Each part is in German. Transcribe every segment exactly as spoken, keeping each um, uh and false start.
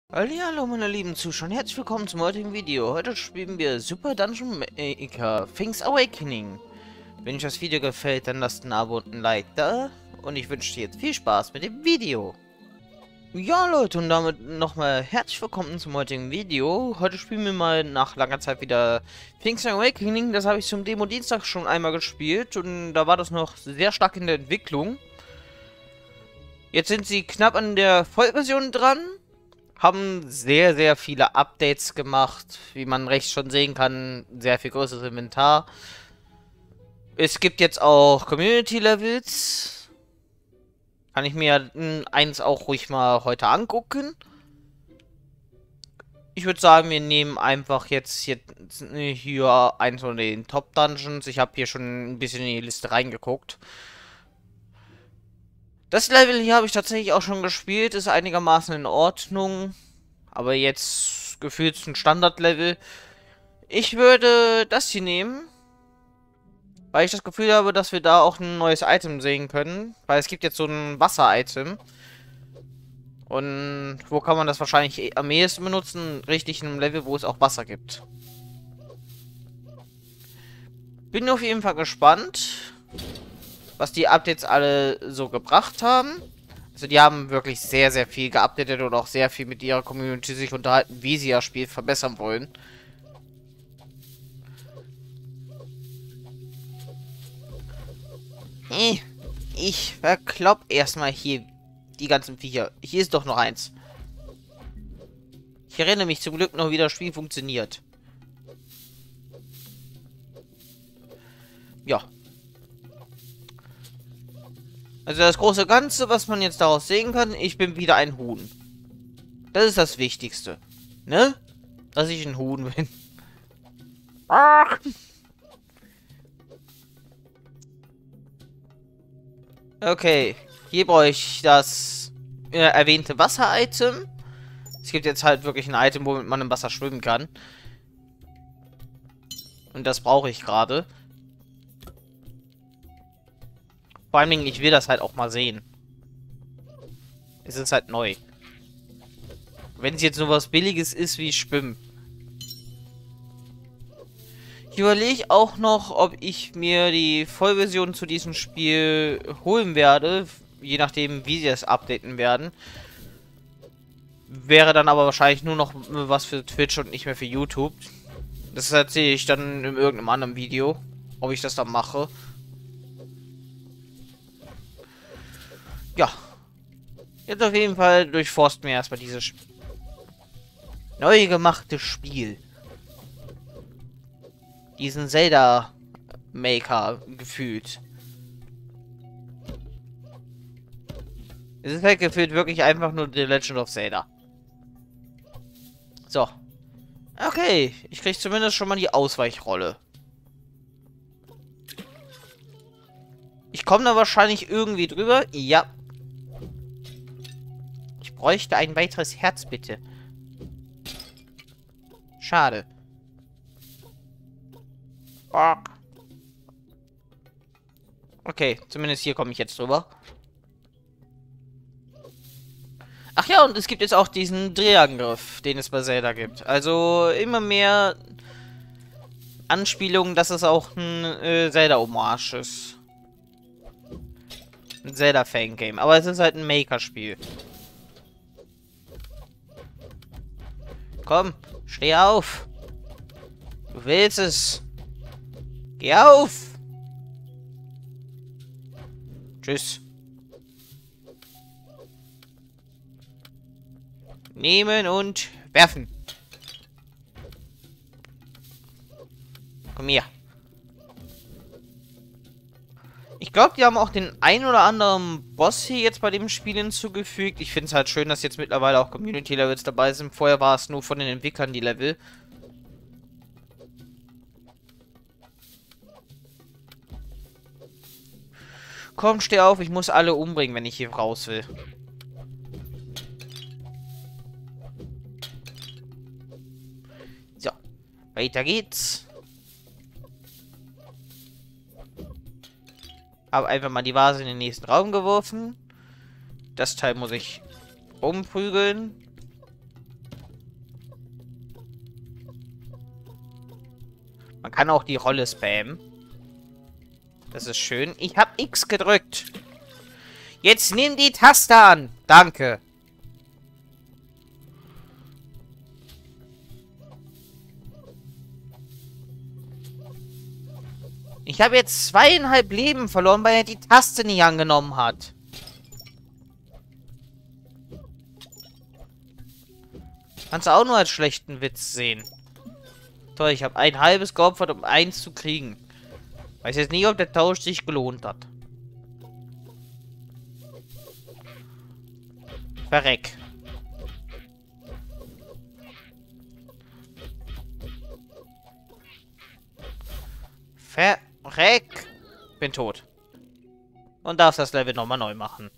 Hallo meine lieben Zuschauer, herzlich willkommen zum heutigen Video. Heute spielen wir Super Dungeon Maker Things Awakening. Wenn euch das Video gefällt, dann lasst ein Abo und ein Like da. Und ich wünsche dir jetzt viel Spaß mit dem Video. Ja Leute, und damit nochmal herzlich willkommen zum heutigen Video. Heute spielen wir mal nach langer Zeit wieder Things Awakening. Das habe ich zum Demo-Dienstag schon einmal gespielt und da war das noch sehr stark in der Entwicklung. Jetzt sind sie knapp an der Vollversion dran. Haben sehr, sehr viele Updates gemacht. Wie man rechts schon sehen kann, sehr viel größeres Inventar. Es gibt jetzt auch Community-Levels. Kann ich mir eins auch ruhig mal heute angucken. Ich würde sagen, wir nehmen einfach jetzt hier, hier eins von den Top-Dungeons. Ich habe hier schon ein bisschen in die Liste reingeguckt. Das Level hier habe ich tatsächlich auch schon gespielt, ist einigermaßen in Ordnung. Aber jetzt gefühlt ein Standardlevel. Ich würde das hier nehmen. Weil ich das Gefühl habe, dass wir da auch ein neues Item sehen können. Weil es gibt jetzt so ein Wasser-Item. Und wo kann man das wahrscheinlich am ehesten benutzen? Richtig in einem Level, wo es auch Wasser gibt. Bin auf jeden Fall gespannt, was die Updates alle so gebracht haben. Also die haben wirklich sehr, sehr viel geupdatet und auch sehr viel mit ihrer Community sich unterhalten, wie sie das Spiel verbessern wollen. Ich verklopp erstmal hier die ganzen Viecher. Hier ist doch noch eins. Ich erinnere mich zum Glück noch, wie das Spiel funktioniert. Ja. Also das große Ganze, was man jetzt daraus sehen kann, ich bin wieder ein Huhn. Das ist das Wichtigste. Ne? Dass ich ein Huhn bin. Ach. Okay. Hier brauche ich das äh, erwähnte Wasser-Item. Es gibt jetzt halt wirklich ein Item, womit man im Wasser schwimmen kann. Und das brauche ich gerade. Vor allen Dingen, ich will das halt auch mal sehen. Es ist halt neu. Wenn es jetzt nur was Billiges ist wie Schwimmen. Ich überlege auch noch, ob ich mir die Vollversion zu diesem Spiel holen werde. Je nachdem, wie sie es updaten werden. Wäre dann aber wahrscheinlich nur noch was für Twitch und nicht mehr für YouTube. Das erzähle ich dann in irgendeinem anderen Video, ob ich das dann mache. Ja. Jetzt auf jeden Fall durchforsten wir erstmal dieses neu gemachte Spiel. Diesen Zelda-Maker gefühlt. Es ist halt gefühlt wirklich einfach nur The Legend of Zelda. So. Okay, ich krieg zumindest schon mal die Ausweichrolle. Ich komme da wahrscheinlich irgendwie drüber. Ja. Ich bräuchte ein weiteres Herz, bitte. Schade. Okay, zumindest hier komme ich jetzt drüber. Ach ja, und es gibt jetzt auch diesen Drehangriff, den es bei Zelda gibt. Also immer mehr Anspielungen, dass es auch ein äh, Zelda-Hommage ist. Ein Zelda-Fan-Game. Aber es ist halt ein Maker-Spiel. Komm, steh auf. Du willst es. Geh auf. Tschüss. Nehmen und werfen. Komm her. Ich glaube, die haben auch den ein oder anderen Boss hier jetzt bei dem Spiel hinzugefügt. Ich finde es halt schön, dass jetzt mittlerweile auch Community-Levels dabei sind. Vorher war es nur von den Entwicklern die Level. Komm, steh auf. Ich muss alle umbringen, wenn ich hier raus will. So. Weiter geht's. Habe einfach mal die Vase in den nächsten Raum geworfen. Das Teil muss ich umprügeln. Man kann auch die Rolle spammen. Das ist schön. Ich habe X gedrückt. Jetzt nimm die Taste an. Danke. Ich habe jetzt zweieinhalb Leben verloren, weil er die Taste nicht angenommen hat. Kannst du auch nur als schlechten Witz sehen. Toll, ich habe ein halbes geopfert, um eins zu kriegen. Weiß jetzt nicht, ob der Tausch sich gelohnt hat. Verreck. Verreck. Bin tot. Und darf das Level nochmal neu machen.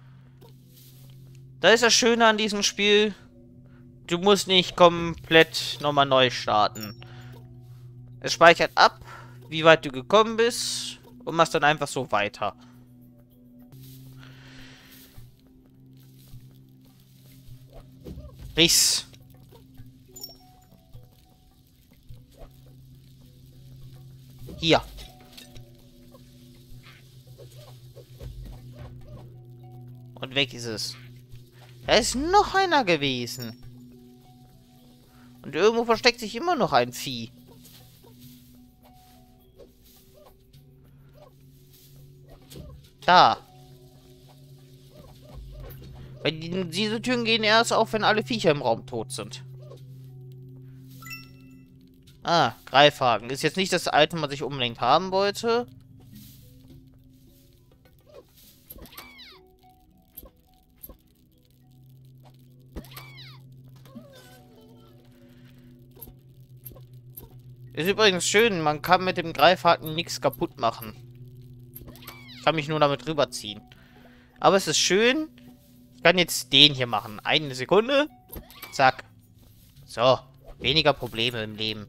Das ist das Schöne an diesem Spiel. Du musst nicht komplett nochmal neu starten. Es speichert ab, wie weit du gekommen bist. Und machst dann einfach so weiter. Riech's. Hier. Und weg ist es. Da ist noch einer gewesen. Und irgendwo versteckt sich immer noch ein Vieh. Da. Weil die, diese Türen gehen erst auf, wenn alle Viecher im Raum tot sind. Ah, Greifhaken. Ist jetzt nicht das Item, was ich unbedingt haben wollte. Ist übrigens schön, man kann mit dem Greifhaken nichts kaputt machen. Ich kann mich nur damit rüberziehen. Aber es ist schön. Ich kann jetzt den hier machen. Eine Sekunde. Zack. So. Weniger Probleme im Leben.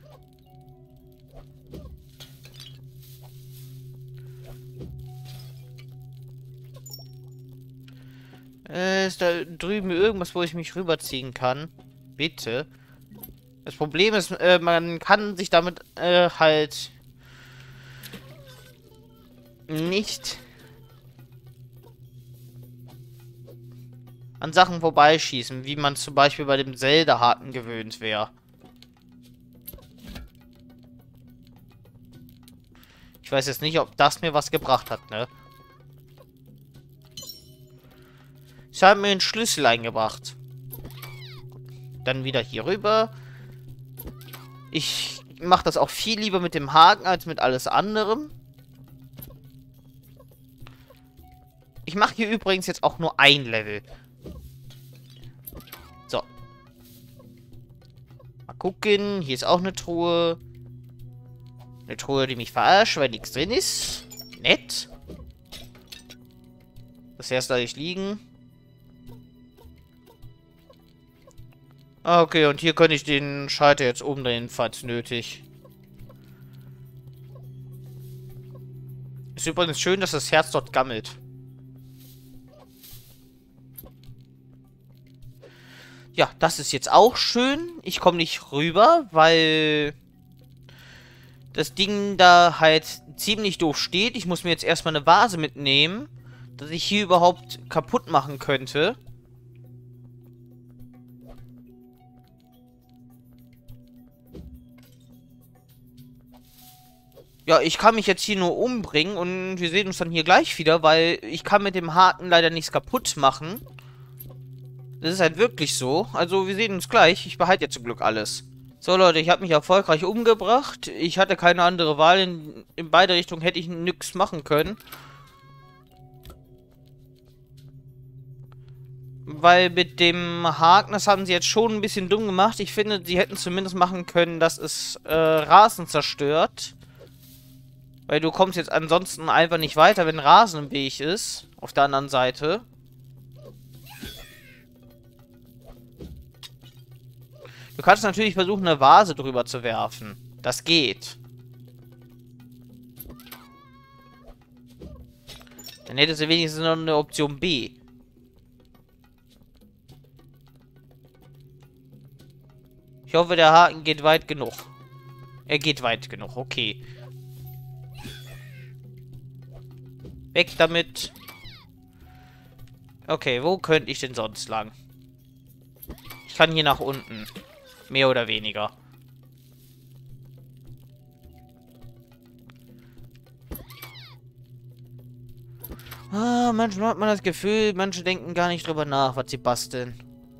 Äh, ist da drüben irgendwas, wo ich mich rüberziehen kann? Bitte. Das Problem ist, äh, man kann sich damit äh, halt nicht an Sachen vorbeischießen, wie man zum Beispiel bei dem Zelda-Haken gewöhnt wäre. Ich weiß jetzt nicht, ob das mir was gebracht hat, ne? Ich habe mir einen Schlüssel eingebracht. Dann wieder hier rüber. Ich mache das auch viel lieber mit dem Haken als mit alles anderem. Ich mache hier übrigens jetzt auch nur ein Level. So. Mal gucken. Hier ist auch eine Truhe. Eine Truhe, die mich verarscht, weil nichts drin ist. Nett. Das erste ich liegen. Okay, und hier könnte ich den Schalter jetzt umdrehen, falls nötig. Ist übrigens schön, dass das Herz dort gammelt. Ja, das ist jetzt auch schön. Ich komme nicht rüber, weil das Ding da halt ziemlich doof steht. Ich muss mir jetzt erstmal eine Vase mitnehmen, dass ich hier überhaupt kaputt machen könnte. Ja, ich kann mich jetzt hier nur umbringen und wir sehen uns dann hier gleich wieder, weil ich kann mit dem Haken leider nichts kaputt machen. Das ist halt wirklich so. Also wir sehen uns gleich. Ich behalte jetzt zum Glück alles. So Leute, ich habe mich erfolgreich umgebracht. Ich hatte keine andere Wahl. In, in beide Richtungen hätte ich nichts machen können. Weil mit dem Haken, das haben sie jetzt schon ein bisschen dumm gemacht. Ich finde, sie hätten zumindest machen können, dass es äh, Rasen zerstört. Weil du kommst jetzt ansonsten einfach nicht weiter, wenn Rasen im Weg ist. Auf der anderen Seite. Du kannst natürlich versuchen, eine Vase drüber zu werfen. Das geht. Dann hättest du wenigstens noch eine Option B. Ich hoffe, der Haken geht weit genug. Er geht weit genug, okay. Weg damit. Okay, wo könnte ich denn sonst lang? Ich kann hier nach unten. Mehr oder weniger. Ah, manchmal hat man das Gefühl, manche denken gar nicht drüber nach, was sie basteln.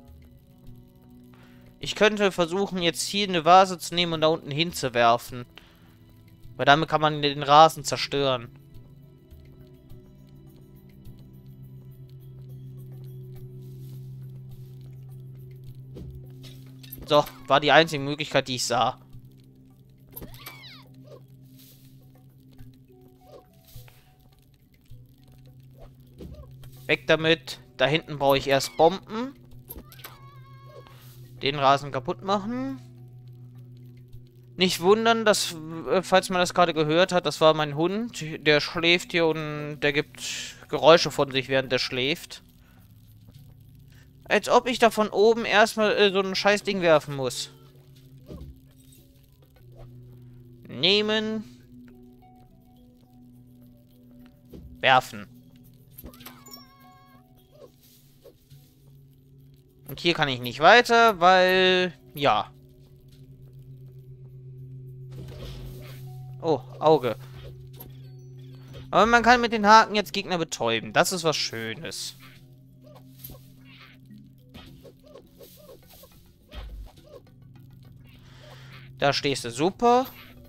Ich könnte versuchen, jetzt hier eine Vase zu nehmen und da unten hinzuwerfen. Weil damit kann man den Rasen zerstören. So, war die einzige Möglichkeit, die ich sah. Weg damit. Da hinten brauche ich erst Bomben. Den Rasen kaputt machen. Nicht wundern, dass, falls man das gerade gehört hat, das war mein Hund. Der schläft hier und der gibt Geräusche von sich, während der schläft. Als ob ich da von oben erstmal äh, so ein scheiß Ding werfen muss. Nehmen. Werfen. Und hier kann ich nicht weiter, weil... Ja. Oh, Auge. Aber man kann mit den Haken jetzt Gegner betäuben. Das ist was Schönes. Da stehst du super.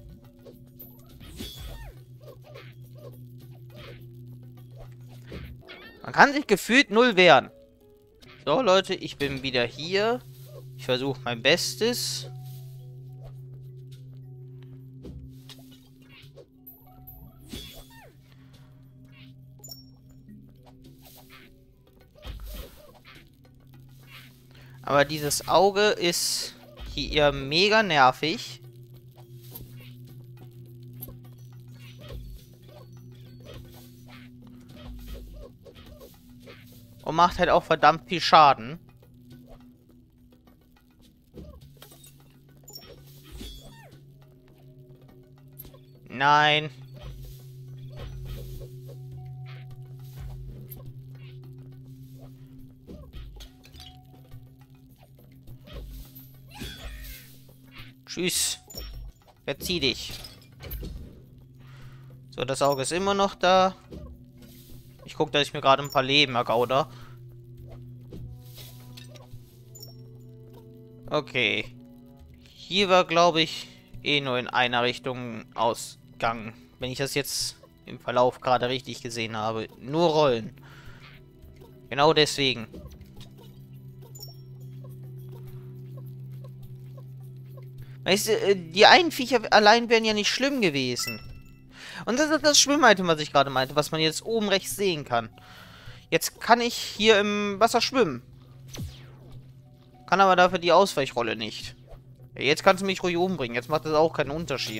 Man kann sich gefühlt null wehren. So, Leute, ich bin wieder hier. Ich versuche mein Bestes. Aber dieses Auge ist hier mega nervig. Und macht halt auch verdammt viel Schaden. Nein. Tschüss. Verzieh dich. So, das Auge ist immer noch da. Ich gucke, dass ich mir gerade ein paar Leben ergauder. Okay. Hier war, glaube ich, eh nur in einer Richtung Ausgang. Wenn ich das jetzt im Verlauf gerade richtig gesehen habe. Nur Rollen. Genau deswegen. Weißt du, die einen Viecher allein wären ja nicht schlimm gewesen. Und das ist das Schwimmitem, was ich gerade meinte, was man jetzt oben rechts sehen kann. Jetzt kann ich hier im Wasser schwimmen. Kann aber dafür die Ausweichrolle nicht. Ja, jetzt kannst du mich ruhig umbringen. Jetzt macht das auch keinen Unterschied.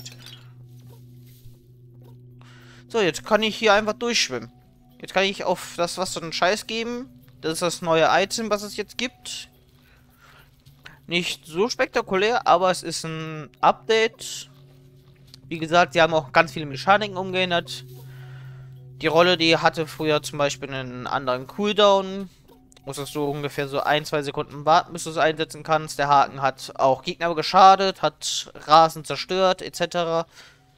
So, jetzt kann ich hier einfach durchschwimmen. Jetzt kann ich auf das Wasser einen Scheiß geben. Das ist das neue Item, was es jetzt gibt. Nicht so spektakulär, aber es ist ein Update. Wie gesagt, sie haben auch ganz viele Mechaniken umgeändert. Die Rolle, die hatte früher zum Beispiel einen anderen Cooldown. Musstest du ungefähr so ein, zwei Sekunden warten, bis du es einsetzen kannst. Der Haken hat auch Gegner geschadet, hat Rasen zerstört, et cetera.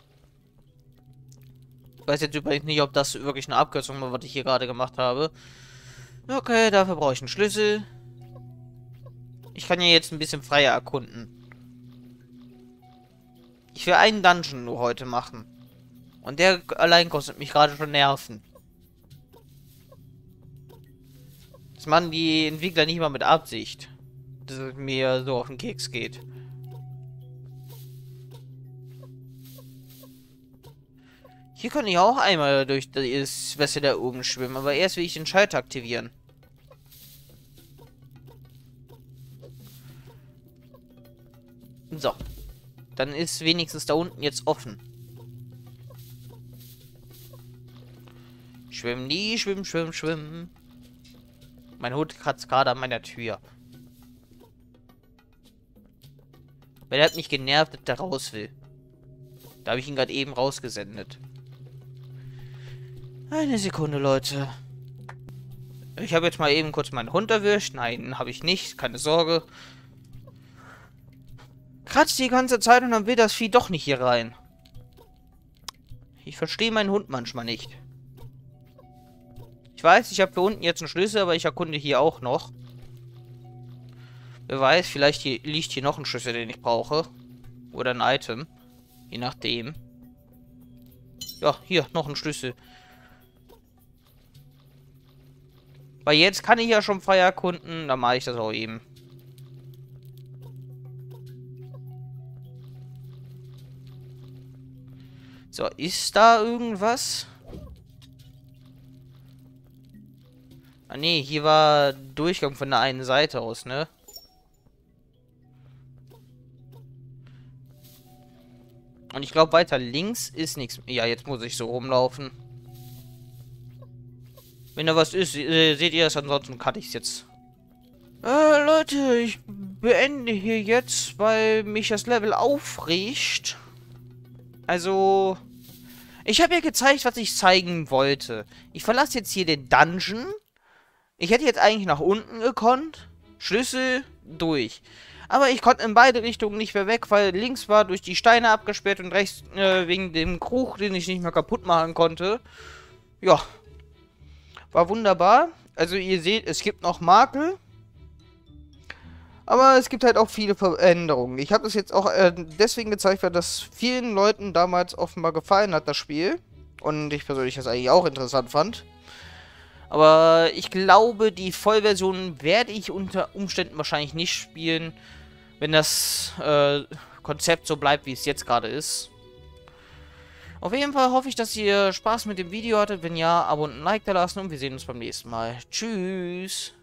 Ich weiß jetzt übrigens nicht, ob das wirklich eine Abkürzung war, was ich hier gerade gemacht habe. Okay, dafür brauche ich einen Schlüssel. Ich kann ja jetzt ein bisschen freier erkunden. Ich will einen Dungeon nur heute machen. Und der allein kostet mich gerade schon Nerven. Das machen die Entwickler nicht mal mit Absicht. Dass es mir so auf den Keks geht. Hier kann ich auch einmal durch das Wasser da oben schwimmen. Aber erst will ich den Schalter aktivieren. So. Dann ist wenigstens da unten jetzt offen. Schwimm nie, schwimm, schwimm, schwimm. Mein Hund kratzt gerade an meiner Tür. Weil er hat mich genervt, dass der raus will. Da habe ich ihn gerade eben rausgesendet. Eine Sekunde, Leute. Ich habe jetzt mal eben kurz meinen Hund erwischt. Nein, habe ich nicht. Keine Sorge. Kratzt die ganze Zeit und dann will das Vieh doch nicht hier rein. Ich verstehe meinen Hund manchmal nicht. Ich weiß, ich habe für unten jetzt einen Schlüssel, aber ich erkunde hier auch noch. Wer weiß, vielleicht hier, liegt hier noch ein Schlüssel, den ich brauche. Oder ein Item. Je nachdem. Ja, hier, noch ein Schlüssel. Weil jetzt kann ich ja schon frei erkunden, dann mache ich das auch eben. So, ist da irgendwas? Ah ne, hier war Durchgang von der einen Seite aus, ne? Und ich glaube, weiter links ist nichts. Ja, jetzt muss ich so rumlaufen. Wenn da was ist, äh, seht ihr es, ansonsten cutte ich es jetzt. Äh, Leute, ich beende hier jetzt, weil mich das Level aufregt. Also, ich habe ja gezeigt, was ich zeigen wollte. Ich verlasse jetzt hier den Dungeon. Ich hätte jetzt eigentlich nach unten gekonnt. Schlüssel durch. Aber ich konnte in beide Richtungen nicht mehr weg, weil links war durch die Steine abgesperrt und rechts äh, wegen dem Krug, den ich nicht mehr kaputt machen konnte. Ja. War wunderbar. Also ihr seht, es gibt noch Makel. Aber es gibt halt auch viele Veränderungen. Ich habe das jetzt auch äh, deswegen gezeigt, weil das vielen Leuten damals offenbar gefallen hat, das Spiel. Und ich persönlich das eigentlich auch interessant fand. Aber ich glaube, die Vollversion werde ich unter Umständen wahrscheinlich nicht spielen, wenn das äh, Konzept so bleibt, wie es jetzt gerade ist. Auf jeden Fall hoffe ich, dass ihr Spaß mit dem Video hattet. Wenn ja, Abo und ein Like da lassen und wir sehen uns beim nächsten Mal. Tschüss!